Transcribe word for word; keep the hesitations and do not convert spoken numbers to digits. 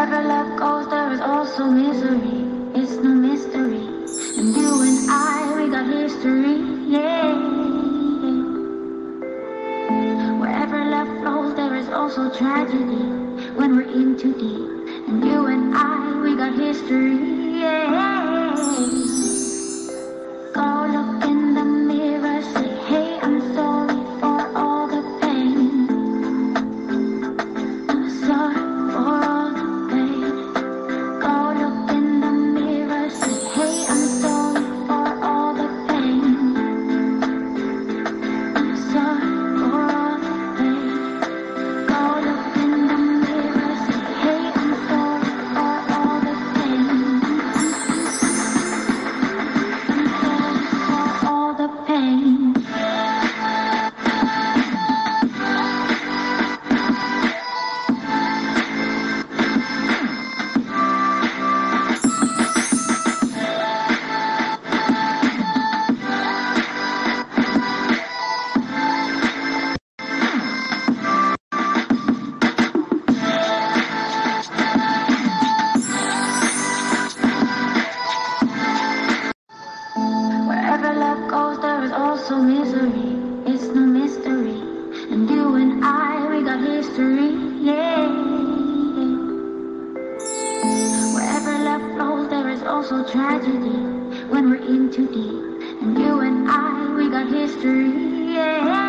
Wherever love goes, there is also misery. It's no mystery. And you and I, we got history, yeah. Wherever love flows, there is also tragedy. When we're in too deep. And you and I, we got history, yeah. Go look in the mirror, say, hey, I'm sorry for all the pain. I'm sorry for all the pain. Go look in the mirror, say, hey, I'm sorry for all the pain. I'm sorry for all the pain. Go look in the mirror, say, hey, I'm sorry for all the pain. I'm sorry for all the pain. Wherever love goes, there is also misery. It's no mystery. And you and I, we got history, yeah. Wherever love flows, there is also tragedy. When we're in too deep. And you and I, we got history, yeah.